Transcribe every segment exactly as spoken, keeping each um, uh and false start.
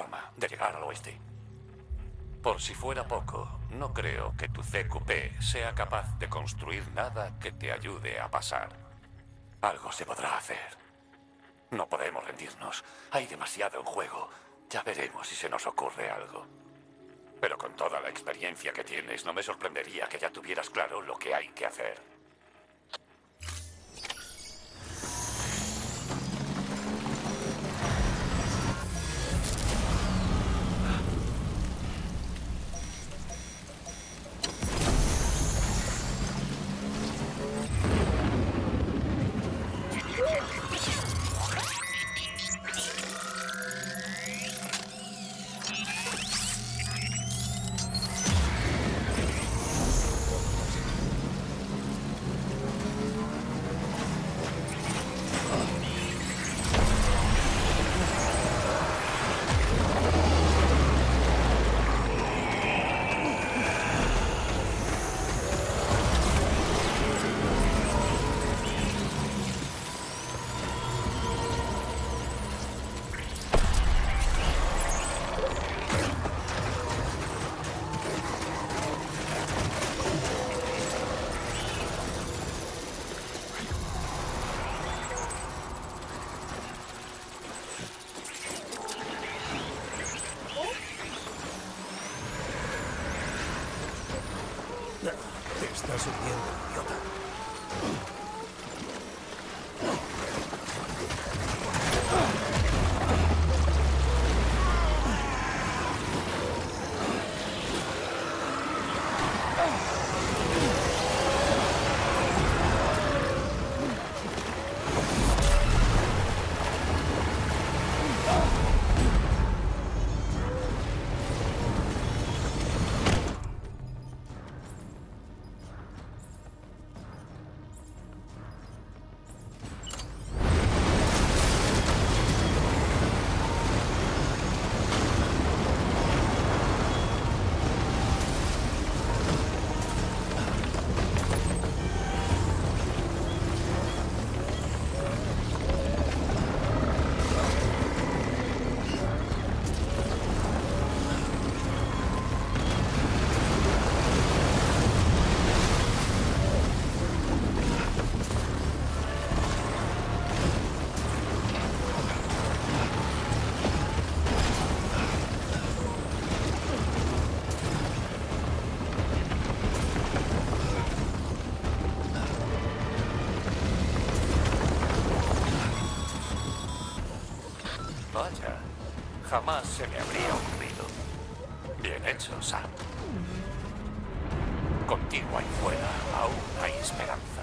forma de llegar al oeste. Por si fuera poco, no creo que tu C Q P sea capaz de construir nada que te ayude a pasar. Algo se podrá hacer. No podemos rendirnos. Hay demasiado en juego. Ya veremos si se nos ocurre algo. Pero con toda la experiencia que tienes, no me sorprendería que ya tuvieras claro lo que hay que hacer. Te estás hundiendo, idiota. Vaya, jamás se me habría ocurrido. Bien hecho, Sam. Contigo ahí fuera aún hay esperanza.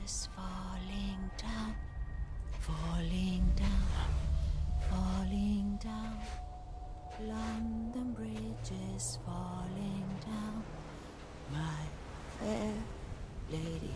bridges falling down, falling down, falling down. London Bridge is falling down, my fair lady.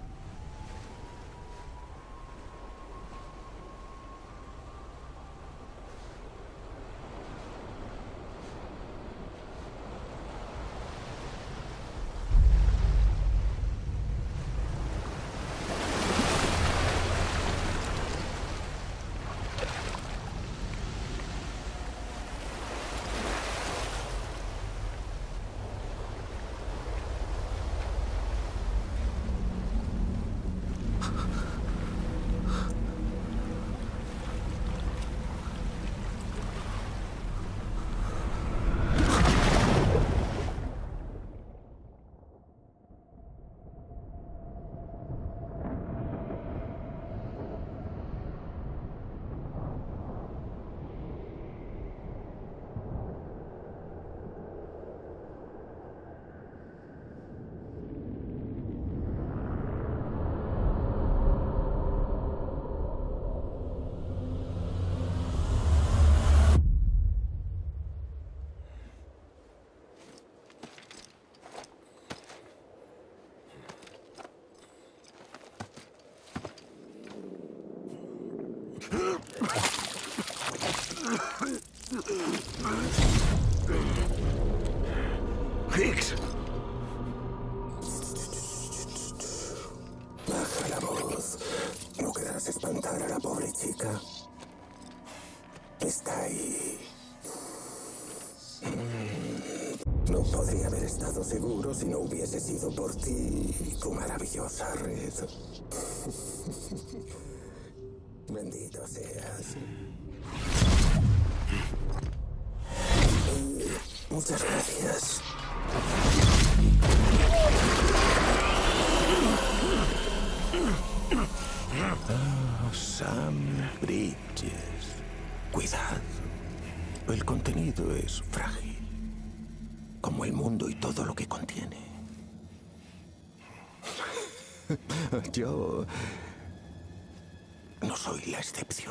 Higgs. Baja la voz. No querrás espantar a la pobre chica. Está ahí. No podría haber estado seguro si no hubiese sido por ti y tu maravillosa red. Bendito seas. Y muchas gracias. Oh, Sam Bridges. Cuidado. El contenido es frágil. Como el mundo y todo lo que contiene. Yo no soy la excepción.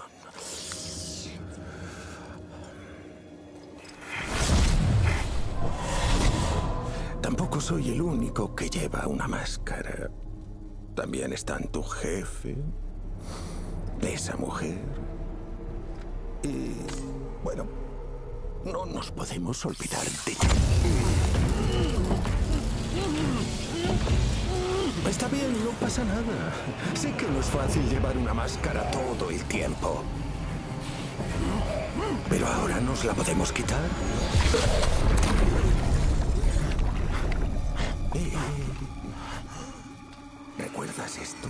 Tampoco soy el único que lleva una máscara. También están tu jefe, esa mujer. Y, bueno, no nos podemos olvidar de ti. Está bien, no pasa nada. Sé que no es fácil llevar una máscara todo el tiempo. Pero ahora nos la podemos quitar. Eh, ¿Recuerdas esto?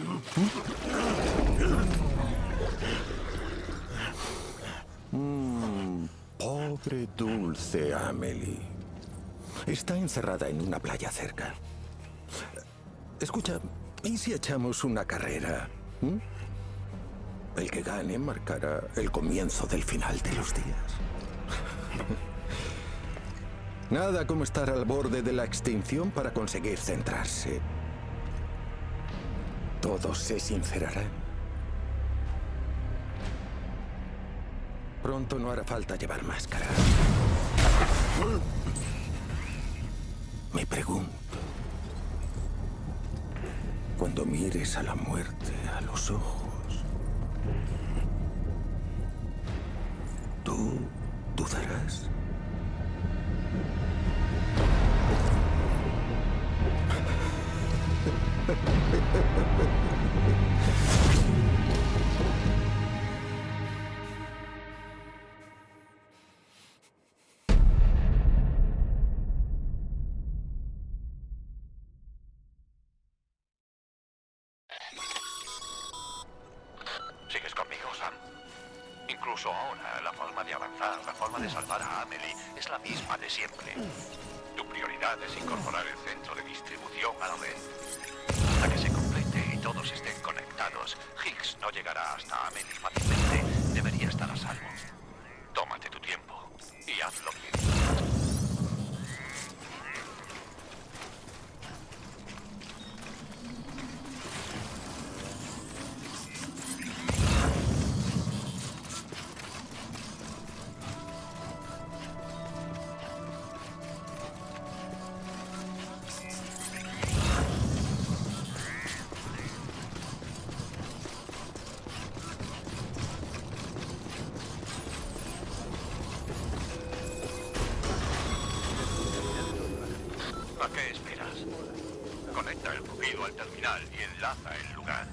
Mm, pobre dulce Amelie. Está encerrada en una playa cerca. Escucha, ¿y si echamos una carrera? ¿Mm? El que gane marcará el comienzo del final de los días. Nada como estar al borde de la extinción para conseguir centrarse. Todos se sincerarán. Pronto no hará falta llevar máscara. Me pregunto, cuando mires a la muerte a los ojos, ¿tú dudarás? ¿Sigues conmigo, Sam? Incluso ahora, la forma de avanzar, la forma de salvar a Amelie es la misma de siempre. Tu prioridad es incorporar el centro de distribución a la red. Hasta que se complete y todos estén conectados, Higgs no llegará hasta Amelie fácilmente. Debería estar a salvo. Tómate tu tiempo y hazlo bien. Conecta el cupido al terminal y enlaza el lugar.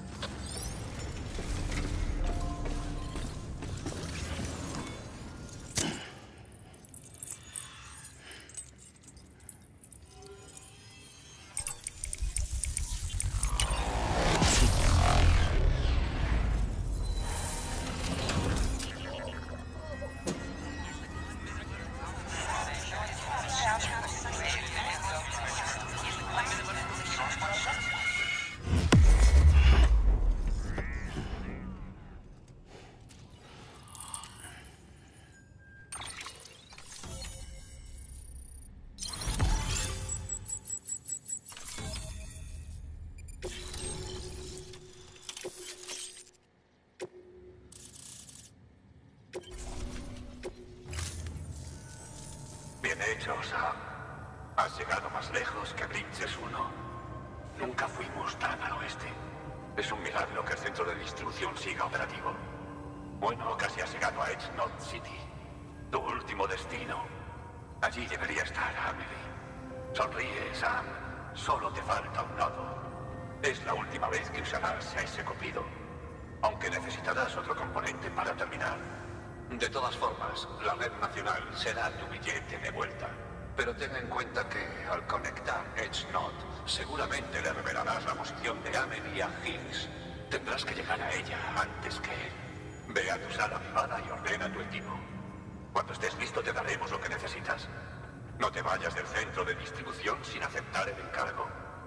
Bien hecho, Sam. Has llegado más lejos que Bridges uno. Nunca fuimos tan al oeste. Es un milagro que el centro de distribución siga operativo. Bueno, casi has llegado a Edge Knot City. Tu último destino. Allí debería estar Amelie. Sonríe, Sam. Solo te falta un nodo. Es la última vez que usarás a ese cupido. Aunque necesitarás otro componente para terminar. De todas formas, la red nacional será tu billete de vuelta. Pero ten en cuenta que, al conectar Edge Knot, seguramente le revelarás la posición de Amelie a Higgs. Tendrás que llegar a ella antes que él. Ve a tu sala privada y ordena tu equipo. Cuando estés listo te daremos lo que necesitas. No te vayas del centro de distribución sin aceptar el encargo.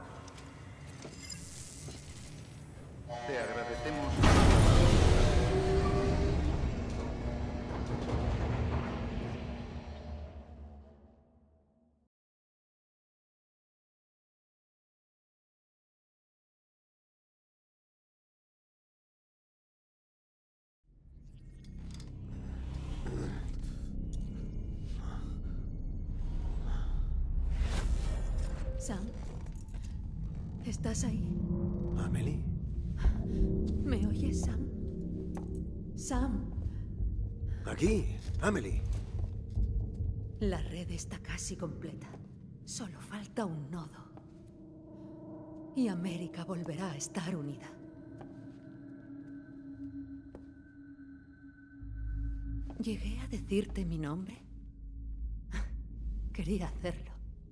Te agradecemos. Sam, ¿estás ahí? ¿Amelie? ¿Me oyes, Sam? Sam, Aquí, Amelie. la red está casi completa. Solo falta un nodo. Y América volverá a estar unida. ¿Llegué a decirte mi nombre? Quería hacerlo.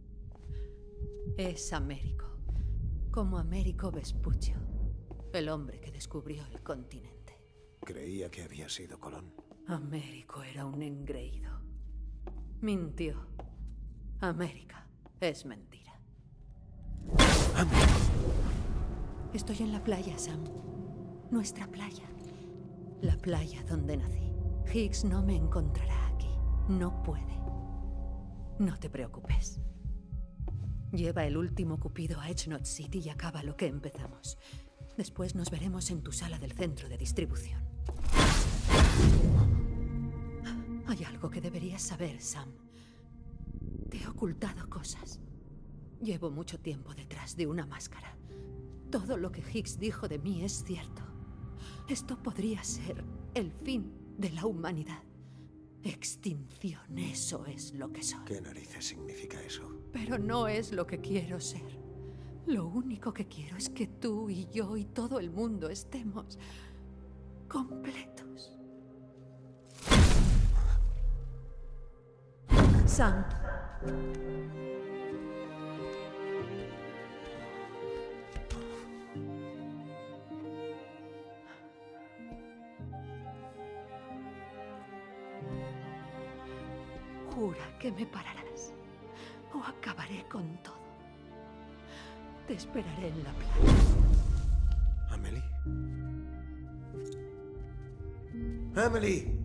Es Américo, como Américo Vespuccio, el hombre que descubrió el continente. Creía que había sido Colón. Américo era un engreído. Mintió. América es mentira. Amelie. Estoy en la playa, Sam. Nuestra playa. La playa donde nací. Higgs no me encontrará aquí. No puede. No te preocupes. Lleva el último cupido a Edge Knot City y acaba lo que empezamos. Después nos veremos en tu sala del centro de distribución. Hay algo que deberías saber, Sam. Te he ocultado cosas. Llevo mucho tiempo detrás de una máscara. Todo lo que Higgs dijo de mí es cierto. Esto podría ser el fin de la humanidad. Extinción, eso es lo que soy. ¿Qué narices significa eso? Pero no es lo que quiero ser. Lo único que quiero es que tú y yo y todo el mundo estemos completos. Sam. Jura que me pararás o acabaré con todo. Te esperaré en la playa. ¿Amelie? ¡Amelie!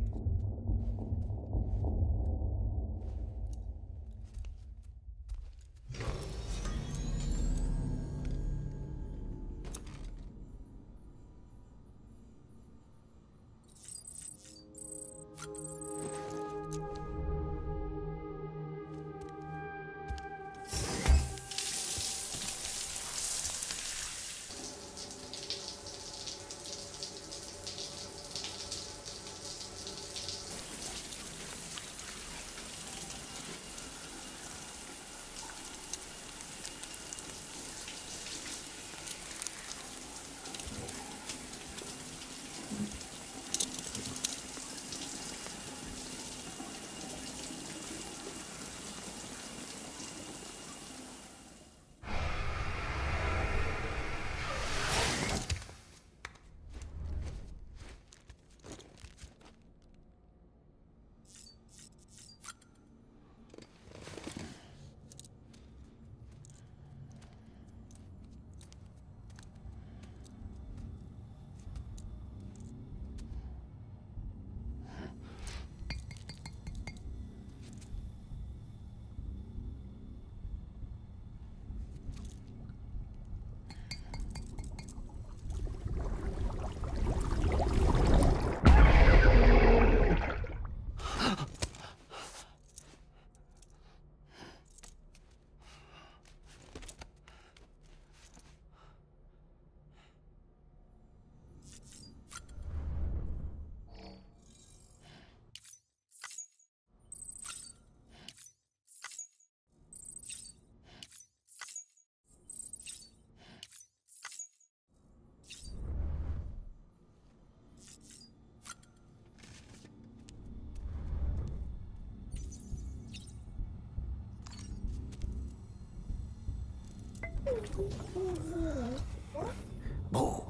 Boo.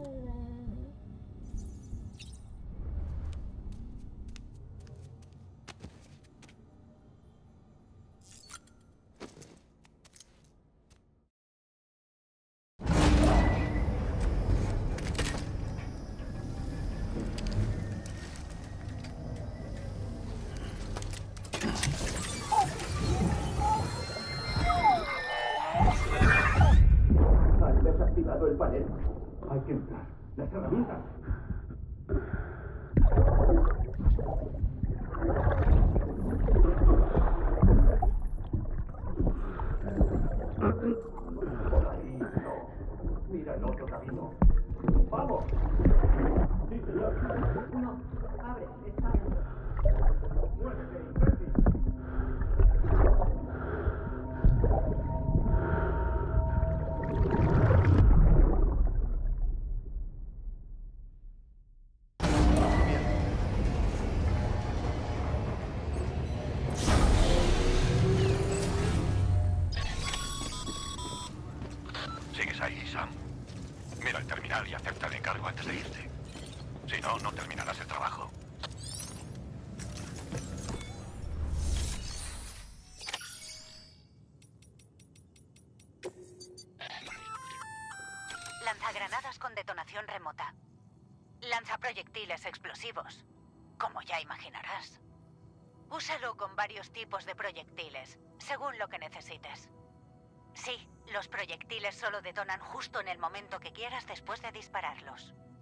Han desactivado el panel. Hay que entrar. Las herramientas. Por ahí no. Mira el otro camino. ¡Vamos! Sí, señor. No, abre, está. ¡Muévete, imbécil! ¿Sigues ahí, Sam? Mira el terminal y acepta el encargo antes de irte. Si no, no terminarás el trabajo. Lanzagranadas con detonación remota. Lanza proyectiles explosivos, como ya imaginarás. Úsalo con varios tipos de proyectiles, según lo que necesites. Sí, los proyectiles solo detonan justo en el momento que quieras después de dispararlos.